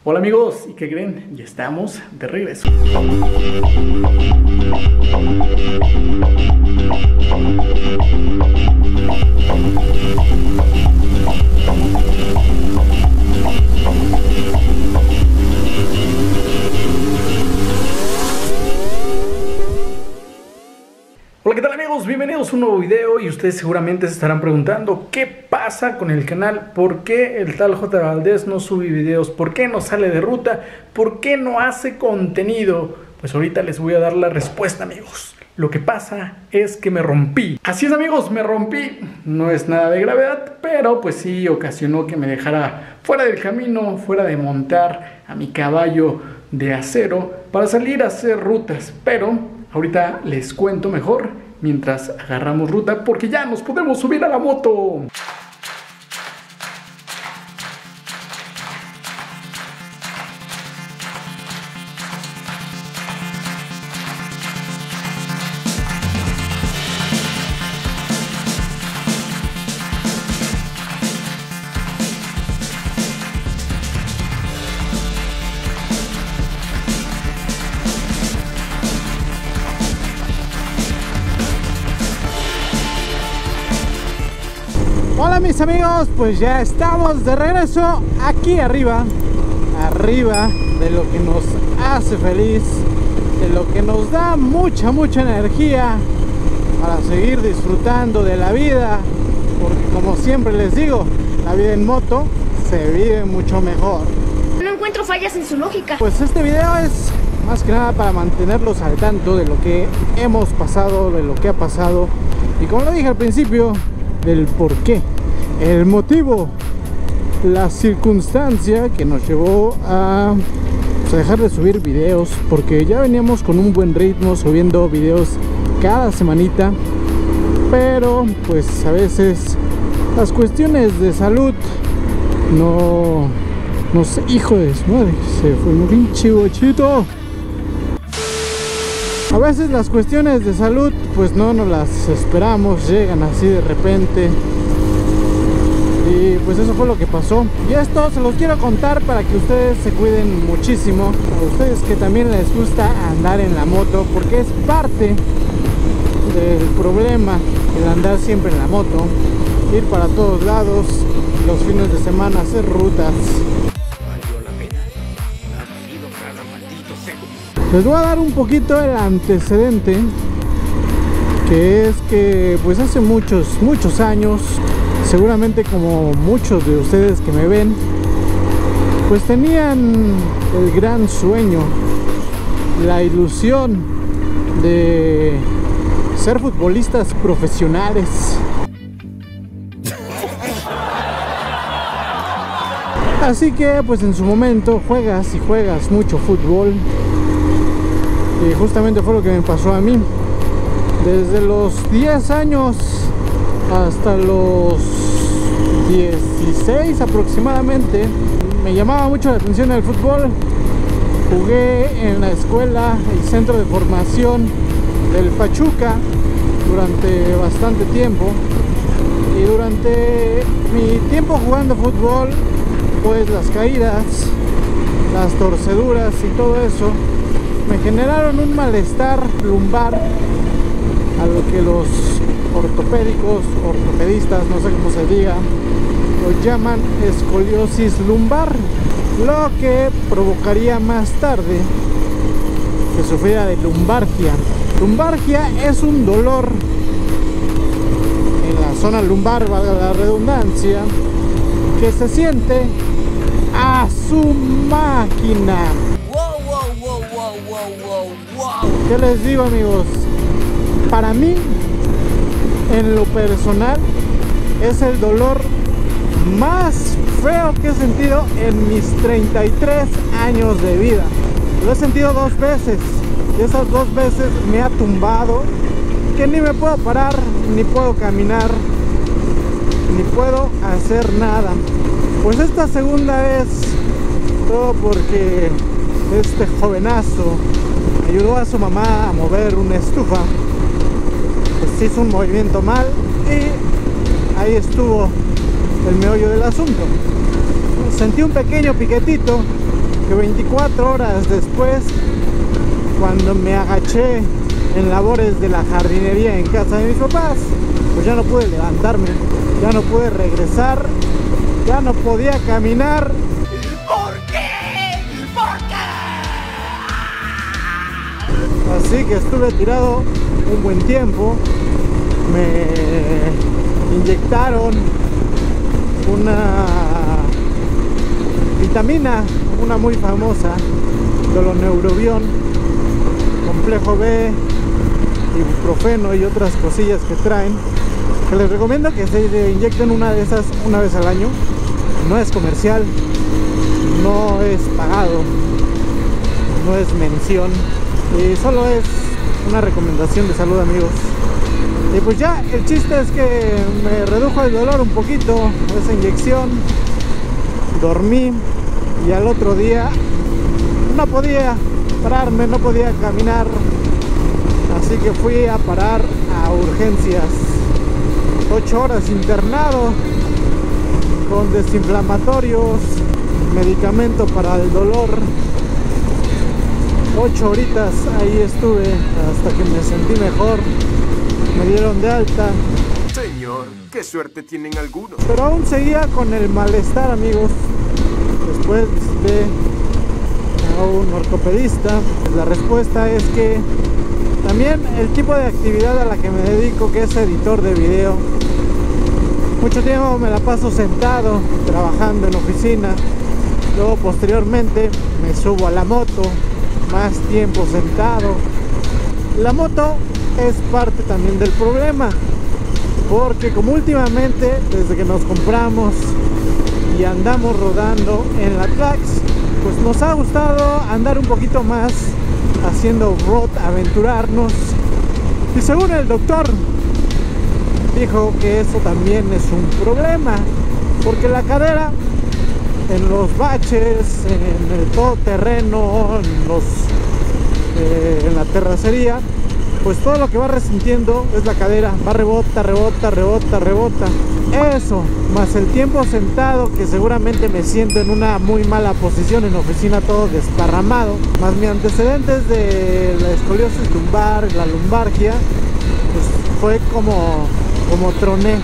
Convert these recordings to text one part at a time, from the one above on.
Hola amigos, ¿y qué creen? Ya estamos de regreso. Hola, ¿qué tal amigos? Bienvenidos a un nuevo video y ustedes seguramente se estarán preguntando ¿qué pasa con el canal? ¿Por qué el tal J. Valdez no sube videos? ¿Por qué no sale de ruta? ¿Por qué no hace contenido? Pues ahorita les voy a dar la respuesta, amigos. Lo que pasa es que me rompí. Así es, amigos, me rompí. No es nada de gravedad, pero pues sí ocasionó que me dejara fuera del camino, fuera de montar a mi caballo de acero para salir a hacer rutas, pero ahorita les cuento mejor mientras agarramos ruta porque ya nos podemos subir a la moto. Hola mis amigos, pues ya estamos de regreso aquí arriba de lo que nos hace feliz, de lo que nos da mucha energía para seguir disfrutando de la vida, porque como siempre les digo, la vida en moto se vive mucho mejor. No encuentro fallas en su lógica. Pues este video es más que nada para mantenerlos al tanto de lo que hemos pasado, de lo que ha pasado y como lo dije al principio, del por qué, el motivo, la circunstancia que nos llevó a dejar de subir videos, porque ya veníamos con un buen ritmo subiendo videos cada semanita, pero pues a veces las cuestiones de salud no sé, hijo de su madre, se fue un pinche bochito. A veces las cuestiones de salud pues no nos las esperamos, llegan así de repente. Y pues eso fue lo que pasó. Y esto se los quiero contar para que ustedes se cuiden muchísimo. A ustedes que también les gusta andar en la moto, porque es parte del problema el andar siempre en la moto. Ir para todos lados, los fines de semana hacer rutas. Les voy a dar un poquito el antecedente, que es que pues hace muchos años, seguramente como muchos de ustedes que me ven, pues tenían el gran sueño, la ilusión de ser futbolistas profesionales. Así que pues en su momento juegas y juegas mucho fútbol. Y justamente fue lo que me pasó a mí. Desde los 10 años hasta los 16 aproximadamente me llamaba mucho la atención el fútbol. Jugué en la escuela, el centro de formación del Pachuca durante bastante tiempo. Y durante mi tiempo jugando fútbol, pues las caídas, las torceduras y todo eso me generaron un malestar lumbar, a lo que los ortopedistas, no sé cómo se diga, lo llaman escoliosis lumbar, lo que provocaría más tarde que sufriera de lumbalgia. Lumbalgia es un dolor en la zona lumbar, valga la redundancia, que se siente a su máquina. ¿Qué les digo, amigos? Para mí, en lo personal, es el dolor más feo que he sentido en mis 33 años de vida. Lo he sentido 2 veces y esas 2 veces me ha tumbado, que ni me puedo parar, ni puedo caminar, ni puedo hacer nada. Pues esta segunda vez, todo porque este jovenazo ayudó a su mamá a mover una estufa, pues hizo un movimiento mal y ahí estuvo el meollo del asunto. Sentí un pequeño piquetito que 24 horas después, cuando me agaché en labores de la jardinería en casa de mis papás, pues ya no pude levantarme, ya no pude regresar, ya no podía caminar. ¿Por qué? ¿Por qué? Así que estuve tirado un buen tiempo. Me inyectaron una vitamina, una muy famosa, Doloneurobion, complejo B, ibuprofeno y otras cosillas que traen, que les recomiendo que se inyecten una de esas una vez al año. No es comercial, no es pagado, no es mención, y solo es una recomendación de salud, amigos. Y pues ya, el chiste es que me redujo el dolor un poquito esa inyección. Dormí y al otro día no podía pararme, no podía caminar, así que fui a parar a urgencias. 8 horas internado con desinflamatorios, medicamento para el dolor. 8 horitas ahí estuve hasta que me sentí mejor. Me dieron de alta. Señor, qué suerte tienen algunos. Pero aún seguía con el malestar, amigos. Después de a un ortopedista, la respuesta es que también el tipo de actividad a la que me dedico, que es editor de video, mucho tiempo me la paso sentado trabajando en oficina. Luego posteriormente me subo a la moto, más tiempo sentado. La moto es parte también del problema, porque como últimamente, desde que nos compramos y andamos rodando en la Trax, pues nos ha gustado andar un poquito más haciendo off-road, aventurarnos. Y según el doctor, dijo que eso también es un problema, porque la cadera en los baches, en el todoterreno, en la terracería, pues todo lo que va resintiendo es la cadera, va rebota, rebota, rebota, rebota. Eso, más el tiempo sentado, que seguramente me siento en una muy mala posición en oficina, todo desparramado, más mis antecedentes de la escoliosis lumbar, la lumbargia, pues fue como troné.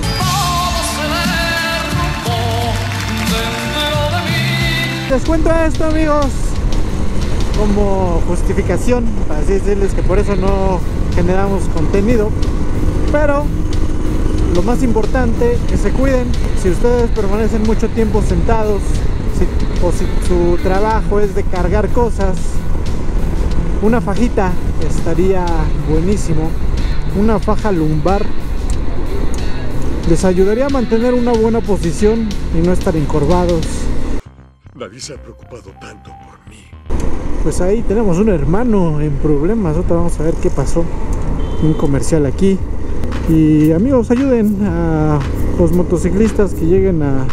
Les cuento esto, amigos, como justificación, para así decirles que por eso no generamos contenido, pero lo más importante, que se cuiden. Si ustedes permanecen mucho tiempo sentados, o si su trabajo es de cargar cosas, una fajita estaría buenísimo. Una faja lumbar les ayudaría a mantener una buena posición y no estar encorvados. Nadie se ha preocupado tanto por mí. Pues ahí tenemos un hermano en problemas. Ahora vamos a ver qué pasó. Un comercial aquí. Y amigos, ayuden a los motociclistas que lleguen a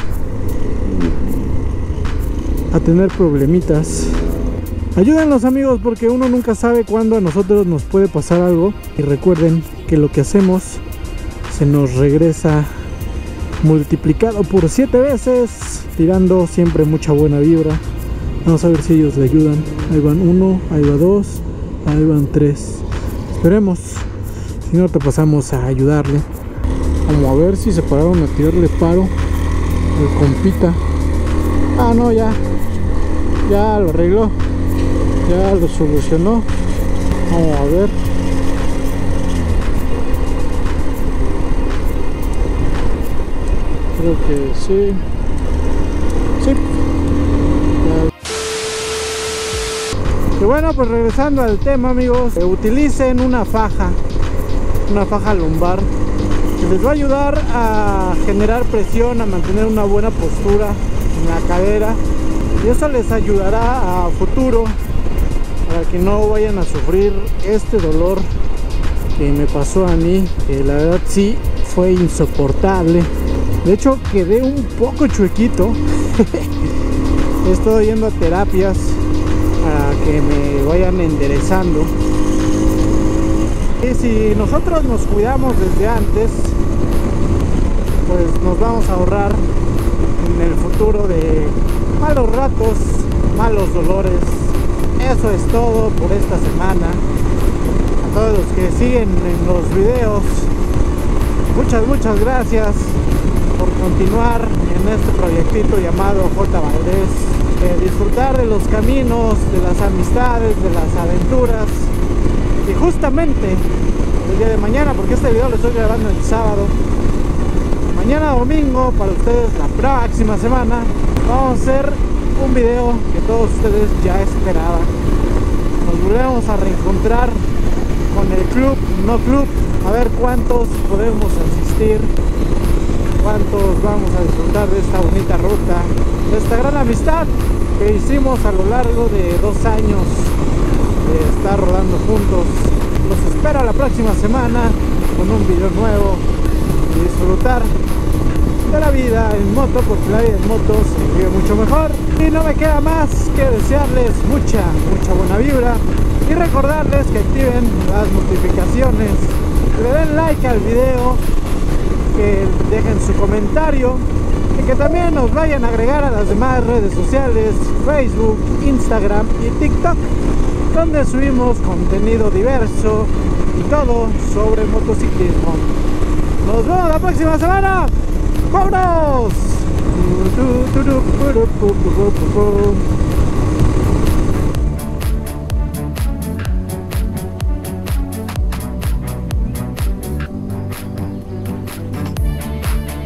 tener problemitas. Ayúdenlos, amigos, porque uno nunca sabe cuándo a nosotros nos puede pasar algo. Y recuerden que lo que hacemos se nos regresa multiplicado por 7 veces, tirando siempre mucha buena vibra. Vamos a ver si ellos le ayudan. Ahí van 1, ahí va 2, ahí van 3. Esperemos. Si no, te pasamos a ayudarle. Vamos a ver si se pararon a tirarle paro el compita. Ah, no, ya lo arregló, ya lo solucionó. Vamos a ver. Creo que sí. Sí. Y bueno, pues regresando al tema, amigos, utilicen una faja lumbar, que les va a ayudar a generar presión, a mantener una buena postura en la cadera, y eso les ayudará a futuro para que no vayan a sufrir este dolor que me pasó a mí, que la verdad sí fue insoportable. De hecho quedé un poco chuequito. Estoy yendo a terapias para que me vayan enderezando. Y si nosotros nos cuidamos desde antes, pues nos vamos a ahorrar en el futuro de malos ratos malos dolores. Eso es todo por esta semana. A todos los que siguen en los videos, muchas gracias por continuar en este proyectito llamado J. Valdez. Disfrutar de los caminos, de las amistades, de las aventuras. Y justamente el día de mañana, porque este video lo estoy grabando el sábado, mañana domingo para ustedes, la próxima semana, vamos a hacer un video que todos ustedes ya esperaban. Nos volvemos a reencontrar con el club, no club, a ver cuántos podemos asistir, cuántos vamos a disfrutar de esta bonita ruta, de esta gran amistad que hicimos a lo largo de 2 años de estar rodando juntos. Los espero la próxima semana con un video nuevo y disfrutar de la vida en moto, porque la vida en moto se vive mucho mejor. Y no me queda más que desearles mucha buena vibra y recordarles que activen las notificaciones, que le den like al video, que dejen su comentario y que también nos vayan a agregar a las demás redes sociales, Facebook, Instagram y TikTok, donde subimos contenido diverso y todo sobre motociclismo. Nos vemos la próxima semana. ¡Vámonos!